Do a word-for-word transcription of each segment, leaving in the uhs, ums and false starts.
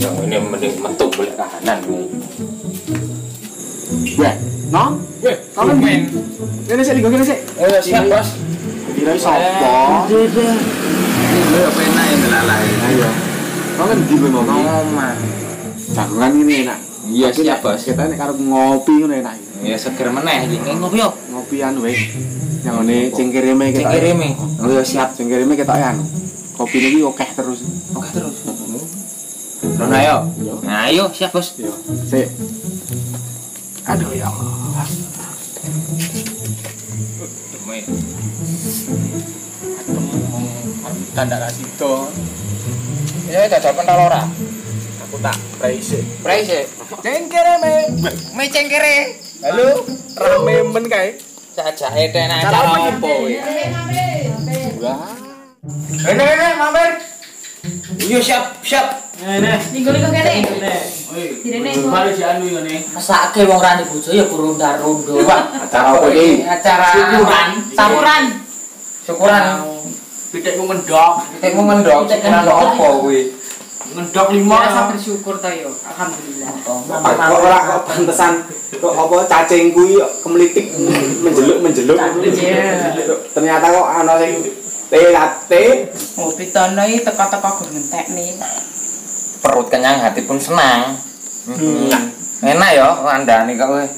Yang ini mending metu boleh kahanan kowe. Weh, no? Weh, kamu main. Kene sik digone sik. Eh, siap, Bos. Kira sapa? Lho apa enak ya melalai. Ayo. Kamu ndi kowe mau? Ngomong. Jagongan ini enak. Iya, siap, Bos. Kita nek karo ngopi ngono enak. Ya seger meneh iki. Ngopi yo. Ngopi anu wae. Nyangone cengkireme kita. Cengkireme. Oh ya siap, cengkireme kita anu. Kopi niki akeh terus. Akeh terus. Rono ayo. Nah, ayo siap, Bos. Yo. Sik. Aduh ya Allah. Tanda kasih to. Ya dadal pentol ora. Aku tak praise. Praise. Cengkere me. Me cengkere. Halo, rame men kae. Jajake tenan Cara cara apa iki? opo kuwi? Wah. Ini ini mampir. Yo siap, siap. Nih, Niku-niku kene. oi. Direne. Bali di anu ngene. Mesake wong rani bojo ya kurunda-rundo. Acara apa iki? Acara Syukuran, sapuran. Syukuran. Pitikku mendok. Pitikmu mendok, syukuran opo kuwi? Mendok lima. Biasa bersyukur to yo. Alhamdulillah. Kok ora kok pantesan kok apa cacing kuwi kemlitik menjeluk-menjeluk. Ternyata kok ana sing T-latte. Oh, pitono iki teko-teko gur ngentekne. Perut kenyang, hati pun senang. Hmm. Enak ya kandhane kok kowe.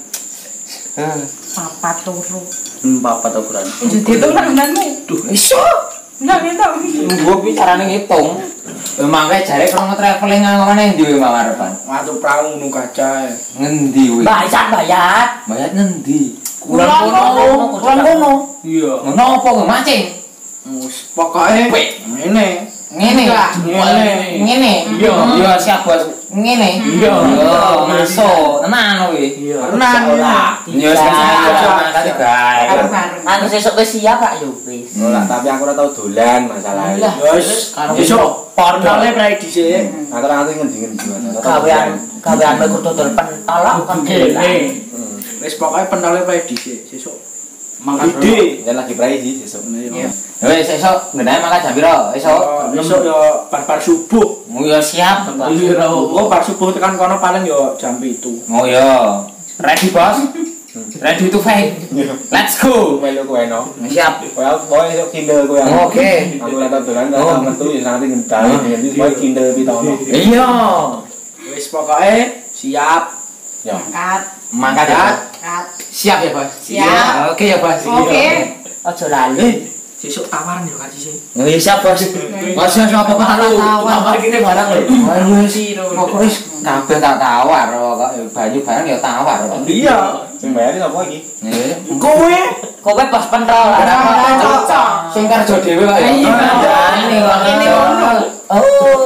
Papat loro. Hmm, papat ukuran. Jadi itu nangane. Duh, iso. Nang itu. Mbok iki carane ngitung. Emang kae jare krono traveling ngene ndi kowe mawarepan? Watu prau nu kaca. Ngendi kowe? Bayar bayar. Bayar ngendi? Kulon kono. Kulon kono. Iya. Ngono apa kowe mancing? Mus pokoke ngene. Ngene. Ngene. Ngene. Iya. Iya siap, Bos. Ngene. Iya. Yo, masuk. Tenan kowe. Iya. Tenan. Yo siap. Tadi gae. Anu sesuk wis siap Pak yo wis. Ora, tapi aku ora tau dolan masalahnya. Wis besok portale prae dhisik. Aku ora ngerti ngendi-ngendi. Gawean gawean kudu dodol pentol kan Ngene. Wis pokoke pentole prae dhisik. Sesuk mangan ide. Yen lagi prae sih sesuk. Iya. Wis esuk ngendae makan jam piro? Esuk. Besok yo bar-bar subuh. Oh ya siap. Iya, oh bar subuh tekan kono paling yo jam pitu. Oh ya. Ready, Bos? Ready to fight. Let's go. Melu kowe no. Siap. Kowe kowe esuk kindel kowe. Oke. Aku ora tau dolan ora metu ya nanti ngendal. Jadi kowe kindel pitono. Iya. Wis pokoke siap. Ya. Angkat. Mangkat ya. Angkat. Siap ya, Bos? Siap. Oke ya, Bos. Oke. Aja lali. Sesuk tawaran yo kasih sih. Oh iya siap, Bos. Bos ya apa apa lu? Tawar kene barang lho. Ayo sih. Pokoke wis kabeh tak tawar kok banyu barang ya tawar kok. Iya. Sing bayar sapa iki? Kowe Kowe pas pentol. Cocok. Sing kerja dhewe kok ya. Iya. Ini ngono. Oh.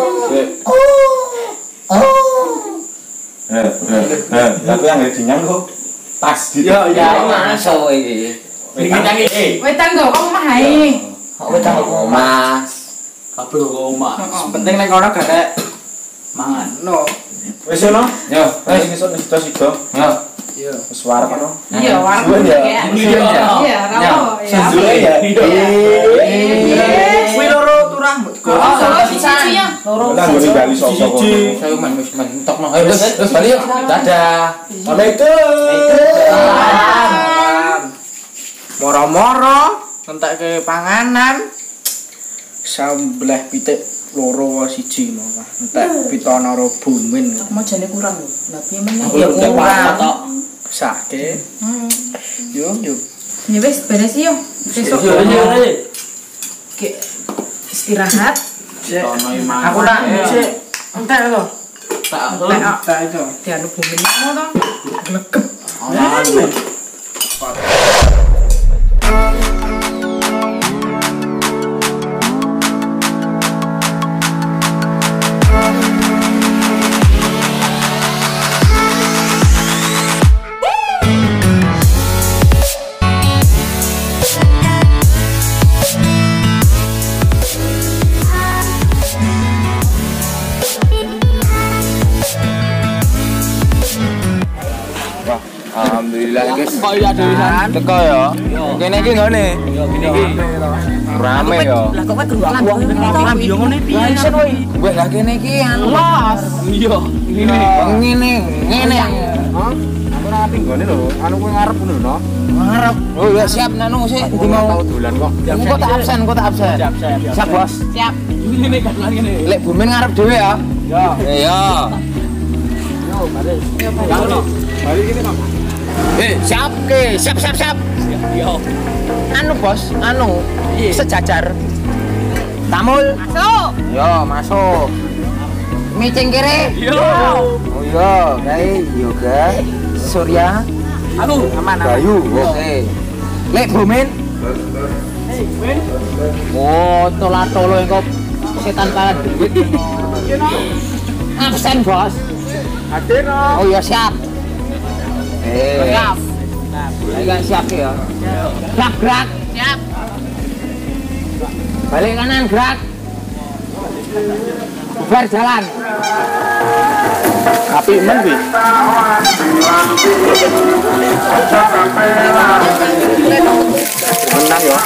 Oh. Oh. Eh, eh, tapi yang dinyang kok pas gitu. Ya, Ya masuk iki. Dingin iki. Wetan kok omah ae. Kok wetan kok Mas. Kabeh kok omah. Penting nek kono gak kek mangan. No. Wis ono? Yo, Wis wis. iso sida sida. Yo. Iya. Wis warep ono. Iya, warung Suwen ya? ya. Suwen ya? Iya, kamu. Sejule ya. Kuwi loro turah. Oh, siji ya. Loro. Lah ngene bali sapa. Saya men wis mentokno. Ayo wis wis bali yuk. Dadah. Assalamualaikum. Moro-moro entekke panganan. Sambelah pitik loro siji malah. Entek pitana ro bumin. Mau jane kurang lho. Lah piye meneh? Ya kurang. tok. Sake. Hmm. Yo yo. Ya wis beres yo. Besok. Oke. Istirahat. Aku tak sik. Entek to. Tak Tak tak itu. dianu bumi mau to. Glegep. Alhamdulillah guys. Kok ya dhewe teko ya. Kene iki ngene. Yo gini iki. Rame yo. Lah kok kowe geruan wong Lambi yo ngene piye? Iso kowe. Wes lah kene iki anu. Los. Iya. Ngene, ngene. Hah? Aku ora ngerti nggone lho. Anu kowe ngarep ngono no. Ngarep. Oh ya siap nanu sih. Ndi mau tau dolan kok. Kok tak absen, kok tak absen. Siap, siap. Siap, Bos. Siap. Ngene kan ngene. Lek Bumen ngarep dhewe ya. Ya. Iya. Yo, balik. Yo Balik. Balik kene, Pak. Eh, siap ke? Siap, siap, siap. Yo. Anu, Bos, anu. Sejajar. Tamul. Masuk. Yo, masuk. Micing kiri. Yo. Oh iya, kae yoga. Surya. Anu, aman. Bayu. Oke. Lek Bumen. Hei, Win. Oh, tola-tolo engko setan tangan duit. Absen, Bos. Hadir no. Oh iya, siap. Eh. Siap. Ayo siap ya. Gerak, gerak. Siap. Balik kanan, gerak. Bubar jalan. Api men kuwi. Menang yo.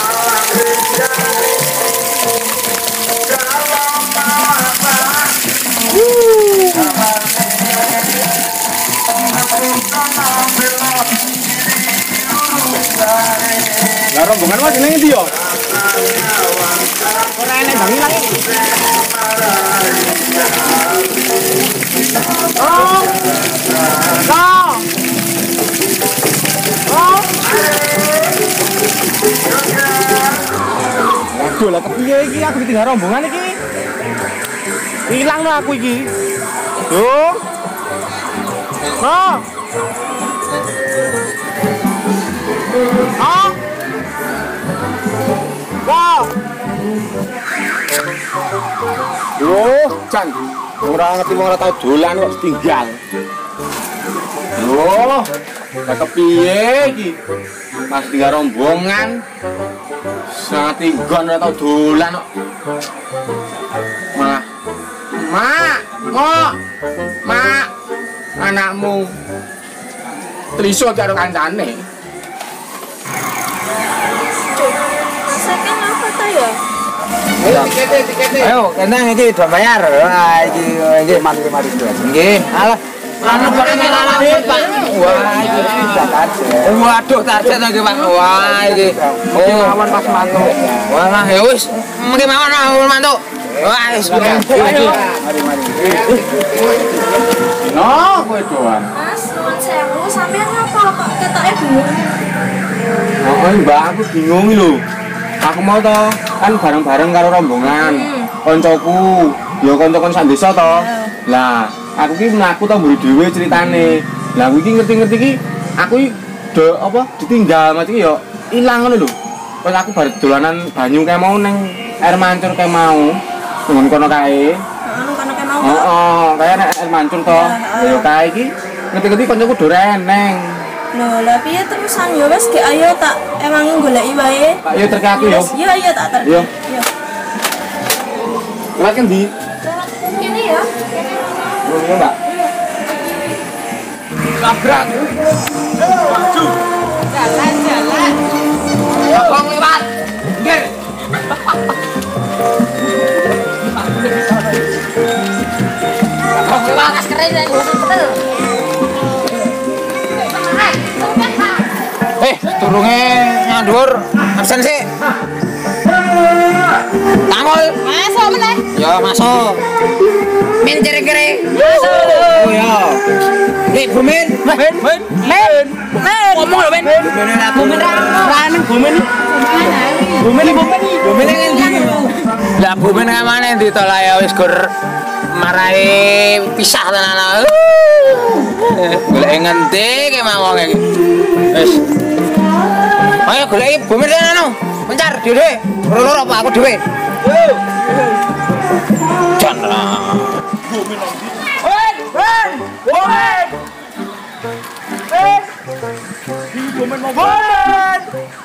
Lah rombongan wae jenenge ndi yo? Ora enek bang ilang iki. Oh. Oh. Oh. Waduh lah kepiye iki aku ditinggal rombongan iki. Ilang no aku iki. Yo. Oh. Ah. Wah. Yo, Jan. Ora ngerti wong ora tau dolan kok tinggal. Yo, lah kepiye iki? Mas tinggal rombongan. Sangat tinggon ora tau dolan kok. Malah Mak, kok. Mak, anakmu teliso karo kancane. Masakan apa ta ya? Ayo, tikete, tikete. Ayo, kenang iki do bayar. Ah, iki iki Mari, mari, mari. nggih. Alah, anu kok ngelalahe, Pak. Wah, iki sudah target. Waduh, target nggih, Pak. Wah, iki. Mungkin lawan pas mantuk. Wah, ya wis, mengke mawon awul mantuk. Wah, wis. Mari, mari. No, kowe doan. Mas, nuwun sewu, sampean ngapa kok ketoke bingung? Oh, Mbak, aku bingung lho. Aku mau to, kan bareng-bareng karo rombongan. Koncoku, ya kanca-kanca sak desa to. Lah, aku ki mlaku to mburi dhewe critane. Lah aku iki ngerti-ngerti ki aku iki do apa ditinggal macam iki ya ilang ngono lho. Pas aku bar dolanan banyu kae mau ning air mancur kae mau. Nang kono kae. Anu kono ke mau. Heeh, kaya nek air mancur to. Ya kae iki ngerti-ngerti kancaku do reneng. Loh, lah piye terusan ya wis gek ayo tak ewangi goleki wae. Tak yo terke aku yo. Iya, iya tak ter. Iya. Iya. Lek endi? Kene ya. Oh, iya, Mbak. Labrak. Maju. Jalan, jalan. Abang lewat. Nggih. Abang lewat kas keren ya. Eh, turunge nyandur. Absen sih. Tamul. Masuk meneh. Ya, masuk. Min kiri-kiri. Masuk. Oh ya. Nih, Bumen. Men, men, men. Men. Ngomong lho, Men. Bumen apa? Bumen raneng Bumen. Bumen iki Bumen iki. Bumen ngendi? Lah Bumen kamane ndi to lah ya wis gur marai pisah tenan. Golek ngendi ki mau wong iki. Wis. Ayo goleki Bumen tenan. Mencar dhewe. Loro apa aku dhewe. Yo. Jangan. Bumen lagi. Wen, wen. Bumen. Eh. Di Bumen mau Bumen.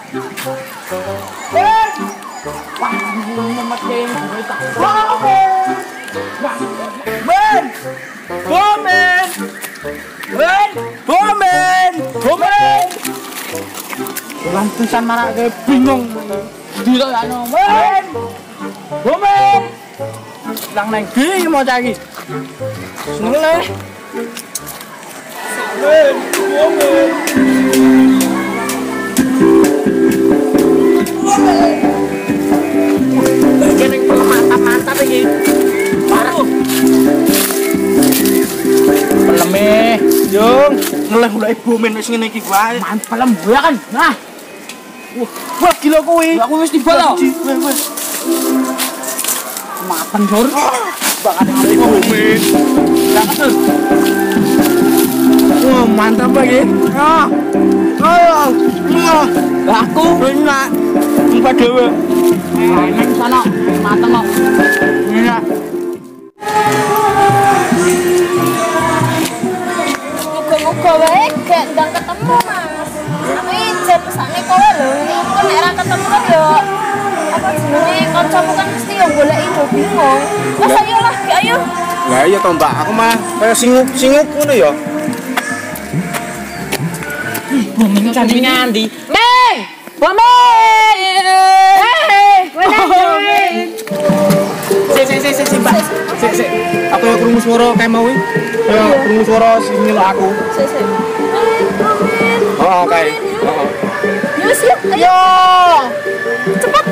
Eh. Wah, Bumen makin kita. Bumen. Bumen. Bumen. Bumen. Bumen. Bumen. Lantusan marak bingung. Di to anu. Men. Bomen. Lang nang di mau cagi. Sule. Men, bomen. Kene mantap-mantap iki. Parah. Peleme, Jung. Mulai-mulai bomen wis ngene iki wae. Mantap pelem ya kan. Nah. Wah, wah gila kuwi. Aku wis tiba to. Mapan jur. Banget ngene bomen. Lah wah, mantap lagi. Ah. Oh. Lah aku enak. Empat dhewe. Nek sono mateng kok. Iya. Muga-muga wae gak ndang ketemu, Mas. Tapi jan pesane kowe lho, engko nek ora ketemu kan yo apa jenenge kancamu kan mesti yo goleki do bingung. Mas ayo lah, ayo. Lah iya to, Mbak. Aku mah kaya singuk-singuk ngono ya. Bomen candi ngandi. Meng! Bomen! Hei! Bomen! Sik sik sik sik, Mbak. Sik sik. Aku yo krungu swara kae mau iki. Yo krungu swara sing nyeluk aku. Sik sik. Oh, kae. Heeh. Yo siap, ayo. Cepat.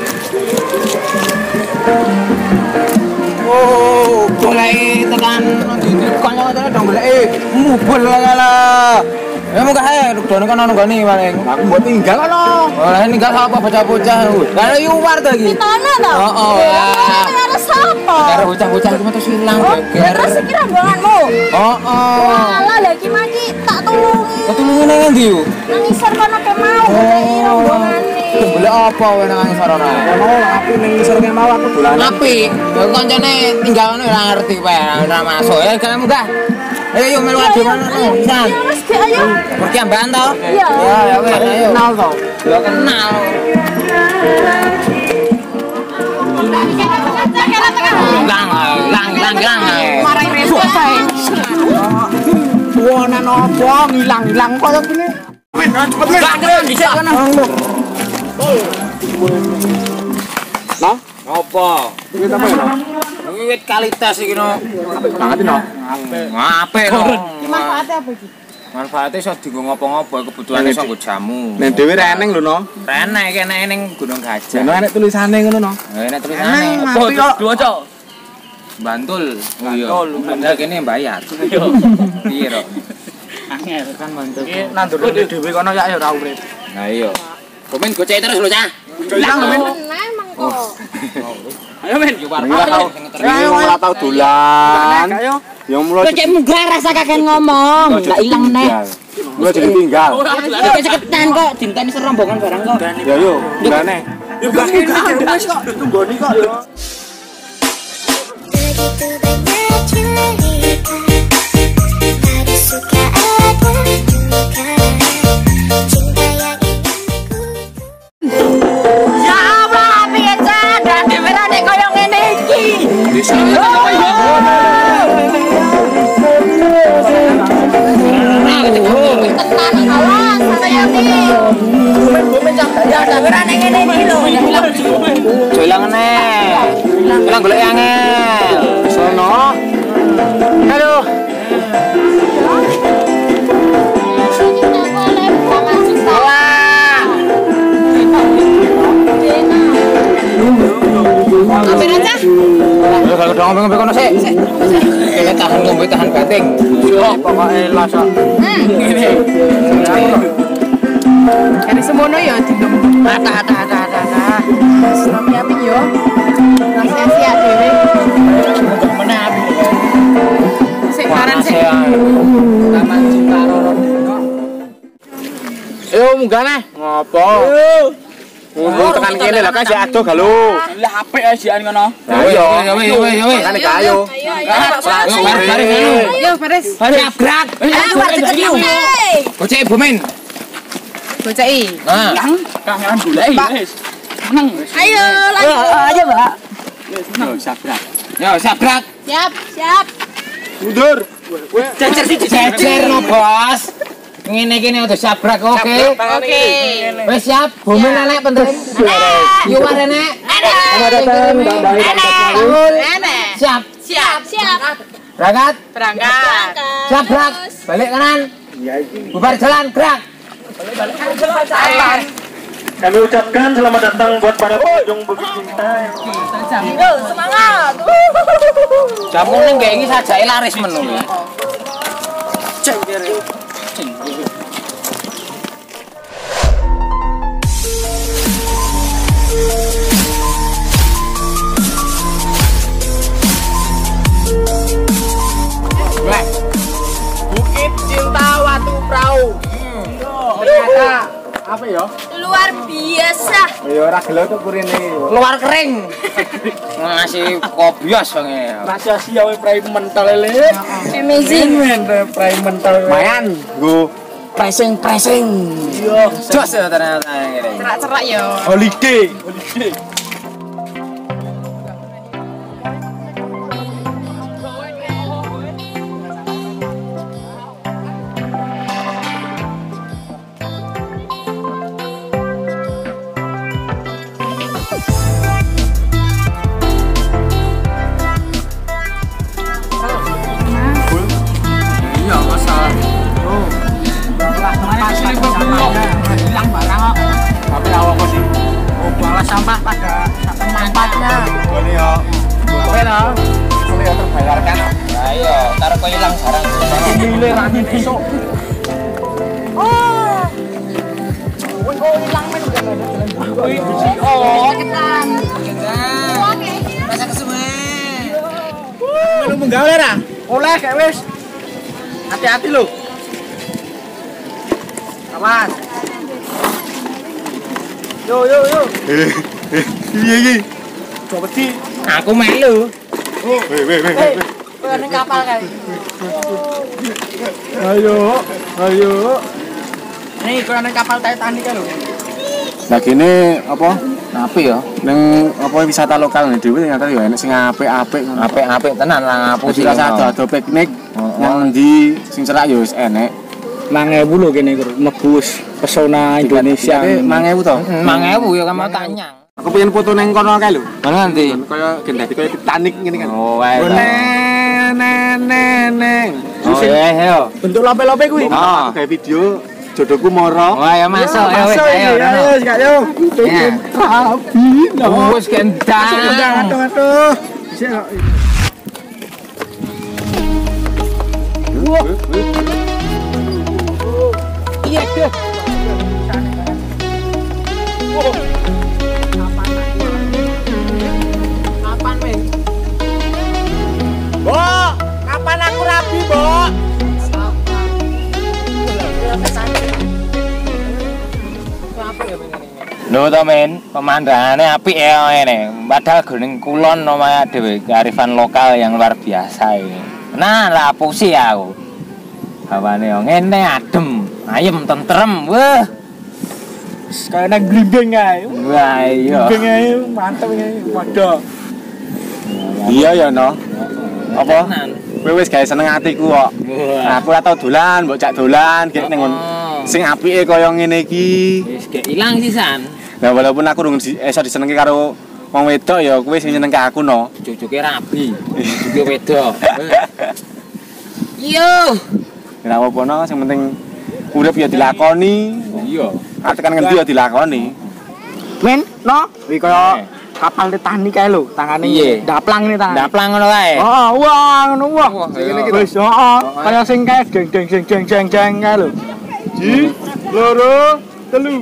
Oh, goleki tekan kanca-kancane dong goleki mubul lah. Ya muga ae dono kono nggone paling. Aku mbok tinggal kono. Ora ninggal sapa bocah-bocah. Lah yuwar to iki. Ditana to? Heeh. Karo sapa? Karo bocah-bocah iki metu silang geger. Terus iki rombonganmu. Heeh. Alah lha iki maki tak tulungi. Ketulungi nang endi yo? Nang isor kono ke mau goleki rombongane. Golek apa kowe nang sarana? Kono aku ning ngisor kene mau aku dolan. Api, yo kancane tinggal ngono ora ngerti kowe, ora masuk. Ya kamu munggah. Ayo yo melu ade mana? San. Ya wis ge ayo. Pergi amban to? Iya. Ya ya wis ayo. Kenal to. Yo kenal. Lang, lang, lang, lang. Marai resuk kae. Buana nopo ngilang-ilang koyo ngene. Men, cepet men. Gak bisa kono. Nah, Apa? iki apa ya? Wiwit kualitas iki no. Banget no. Apik no. Manfaatnya apa iki? Manfaatnya iso dienggo ngopo-ngopo, kebutuhane iso nggo jamu. Nek dhewe ra eneng lho no. Renek iki enek ning Gunung Gajah. Jane enek tulisane ngono no. Eh, enek tulisane. Apa kok Diwaca. Bantul. Oh iya. Bantul kene bayar. Iya. Piye ro? Angel kan bantul. Iki nandur dhewe kono ya ora urip. Nah iya. Komen gocek terus lho, Cah. Ilang men. Ayo men, yo war. Ayo ora tau dolan. Ayo. Ya mulo Kok cek munggah rasa kakek ngomong, lah ilang neh. mulo jadi tinggal. Kok ceketan kok dinteni serombongan barang kok. Ya yo, gane. Yo gak kene wis kok tunggoni kok yo. Begitu banyak cerita, ada suka ada duka, cinta yang Ya Allah, piye Cak? Dan dhewe nek koyo ngene iki. Tenan awas Sayati. Bumen Cak, ya dhewe nek ngene iki lho. Dolang neh. Dolang golek angel. Sono. Halo. Ambil aja. Ayo kalau dong ngomong kono sik. Kayak tahan ngombe tahan bating. Pokoke las kok. Kari semono ya dinem. Ata ata ata ata ata. Tapi api yo. Sia-sia dhewe. Meneh api. Sik karan sik. Taman Cintaroro. Yo munggah neh. Ngopo? Ngomong tekan kene lah kasih ado galo. Lah apik ae jian kono. Lah yo. Ya wis, ya wis, ya wis. Kan ayo. Ayo baris-baris anu. Yo beres. Siap gerak. Ayo cepet yo. Bocah Bumen. Bocai. Nah. Kangenan golek wis. Ayo lanjut. Ayo, Mbak. Yo sabrak. Yo siap gerak. Siap, siap. Mundur. Jejer sih jejer no, Bos. Ngene iki nek udah sabrak oke. Oke. Wis siap, bumi nenek penting. Yuk nenek. Selamat datang Mbak Bayi dan Mbak Bayu. Nenek. Siap. Siap. Siap. Berangkat. Berangkat. Sabrak. Balik kanan. Bubar jalan, gerak. Jalan. Kami ucapkan selamat datang buat para pengunjung Bukit Cinta. Yo, semangat. Jamu ning kayak iki sajake laris menu. Cek kiri. Bukit Cinta Watu Prau. Ternyata apa ya? Luar biasa. Ya ora gelo tok kurine. Luar kering. Ngasih kobios bange. Rahasia sia we prai mental lele. Amazing. Men prai mental. Mayan, nggo Pressing-pressing. Iya, Jos ya ternyata ngene. Cerak-cerak yo. holiday. Holiday. Iya, masalah. Oh. Asli bebelok. Hilang barang kok. Tapi awak apa sih? Oh, bawa sampah pada tempatnya. Ini ya. Oke lah. Ini ya terbayarkan. Nah, iya, taruh kok hilang barang. Milih rani besok. Oh, kita. Masa kesuwe. Menu menggawe ra? Oleh kayak wis. Hati-hati lho. Awas. Yo yo yo. Eh, eh, iya iya. Coba di. Aku melu. Weh, weh, weh, weh. Bukan kapal kali. Ayo, ayo. Nih, kau ada kapal Titanic kan lho. Nah gini apa? Apik ya. Ning apa wisata lokal nih dhewe ternyata ya enek sing apik-apik ngono. Apik-apik tenan lah ngapusi. Wis rasa ado piknik nang ndi sing cerak ya wis enek. lima ribu lho kene iku, nebus pesona Indonesia. lima ribu to. lima ribu ya kamu tanya. Aku pengen foto neng kono kae lho. Mana nanti? Kaya gendati kaya Titanic ngene kan. Oh, wae. Neneng. Oh, iya, iya. Bentuk lope-lope kuwi. Ah, kayak video jodohku moro. Wah, ya masuk. Ayo, wis, ayo. Ayo, ayo. Ya. Rabi. Wis gendang. Aduh, aduh. Bisa. Iya, deh. Kapan, men? Bo, kapan aku rabi, Bo? Lho to men, pemandangane apik ya ngene. Padahal Gunung Kulon namanya dhewe kearifan lokal yang luar biasa ini. Nah, lah pusi aku. Hawane yo ngene adem, ayem tentrem. Wah. Kayak nang glimbing ae. Wah, iya. Glimbing ae mantep ae. Waduh. Iya ya no. Apa? Tenan. Kowe wis gawe seneng atiku kok. Nah, aku ora tau dolan, mbok cak dolan gek ning sing apike kaya ngene iki. Wis gek ilang sisan. Nah, walaupun aku durung di, iso disenengi karo wong wedok ya kowe sing nyenengke aku no. Cucuke rabi, cucuke wedok. Yo. Ora apa-apa no, sing penting urip ya dilakoni. Iya. Tekan ngendi ya dilakoni. Men, no, iki kaya kapal Titanic kae lho, tangane Iya. daplang ini tangan. Ndaplang ngono kae. Oh, wah, ngono wah. Wah, ngene iki. Wis, heeh. Kaya sing kae jeng jeng jeng jeng jeng jeng kae lho. Ji, loro, telu.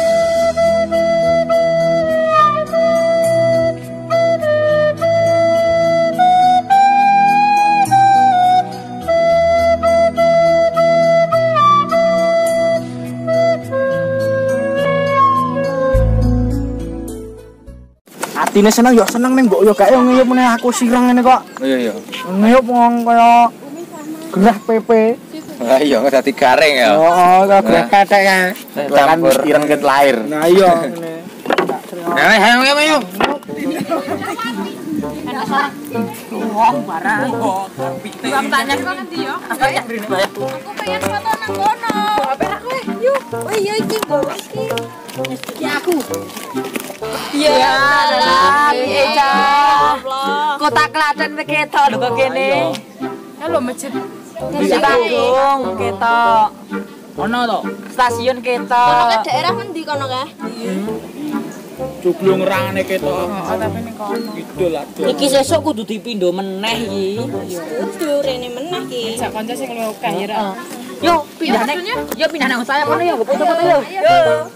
Atine seneng yo seneng ning mbok yo gak yo ngiyup meneh aku sireng ngene kok. Iya iya. Ngiyup wong kaya gerah P P. Lah iya kok dadi garing ya. Heeh, kaya gerah kethek kae. Kan ireng ket lahir. Nah iya ngene. Ayo ayo ayo. Enak orang. Wong barang kok. Bang tanya kok nanti yo. Apa ya rene bayar. Aku pengen foto nang kono. Apa ra kowe? Yuk. Oh iya iki mbok iki. Iki aku. Ya lah, Eca. Allah. Kota Klaten wis ketok lho kok kene. Ya lho masjid. Masjid Agung ketok. Ono to? Stasiun Kono ketok. ke daerah endi kono ka? Jublung rangane ketok. Oh, tapi ning kono. Idul adul. Iki sesuk kudu dipindho meneh iki. Kudu rene meneh ki. Sak kanca sing luwih akeh ya ra. Yo pindah nek. Yo pindah nang saya kono yo foto-foto yo. Yo.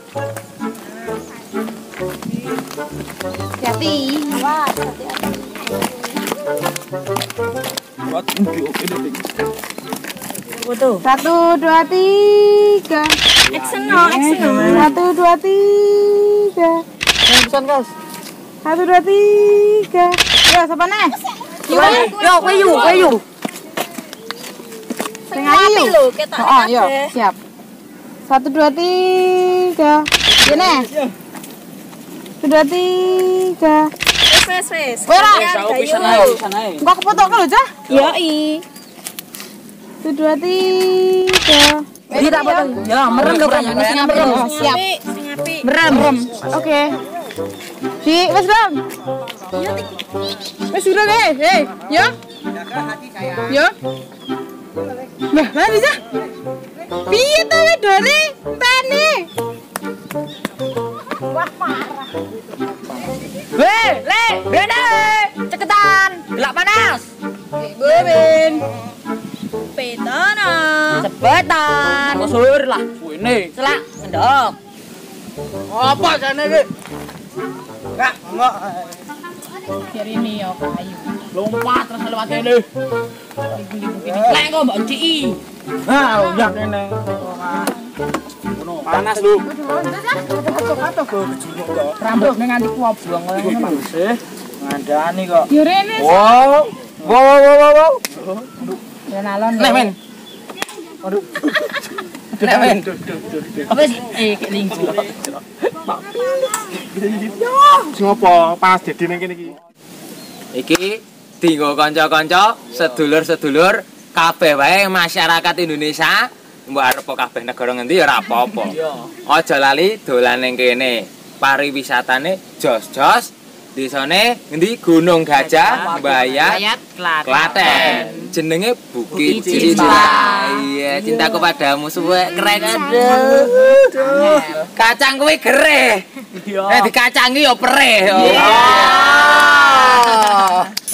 Hati. Awas, hati-hati. Buat ndi oke deh. Foto. Satu, dua, tiga. Action no, action no. Satu, dua, tiga. Pesan, Guys. Satu, dua, tiga. Yo, siapa nih? Yo, yo, kowe yu, kowe yu. Sing ayu lho, ketok. Oh, yo, siap. Satu, dua, tiga. Gini. Satu, dua, tiga. Wes, wes, wes. Ora. Pisan ae, pisan ae. Kok foto ke lho, Cah? Yo i. Satu, dua, tiga. Iki tak foto. Ya, merem lho kayane sing merem. Siap. Sing apik. Merem. Oke. Si, wes dong. Wes sudah deh, hei, yo. Yo. Nah, mana sih? Piye to wedone? Tane. Wah, parah. Weh, le, bene. Ceketan. Gelak panas. Ben. Petono. Cepetan. Kosur lah. Kuene. Selak ngendok. Apa jane iki? Enggak, enggak. Biar ini yo kayu. Lompat terus lewat kene. Lek kok mbok ciki. Nah, udah kene. Panas lu. Rambutnya nganti kuoblong koyo ngono. Sih, ngandani kok. Yo rene. Wow. Wow, wow, wow, wow. Ben alon. Nek men. Aduh. Nek men. Apa sih? Eh, kayak lingku. Sing apa? Pas dadi ning kene iki. Iki dienggo kanca-kanca, sedulur-sedulur kabeh wae masyarakat Indonesia. Mbok arep kabeh negara ngendi ya ora apa-apa. Aja lali dolan ning kene. Pariwisatane jos-jos. Desane ngendi Gunung Gajah, Bayat, Klaten. Jenenge Bukit Cinta. Iya, cintaku padamu suwe keren aduh. Kacang kuwi gereh. Nek dikacangi ya perih. Iya.